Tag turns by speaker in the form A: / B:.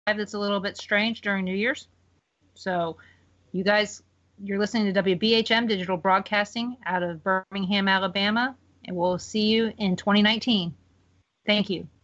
A: that's a little bit strange during New Year's. So you guys, you're listening to WBHM Digital Broadcasting out of Birmingham, Alabama, and we'll see you in 2019. Thank you.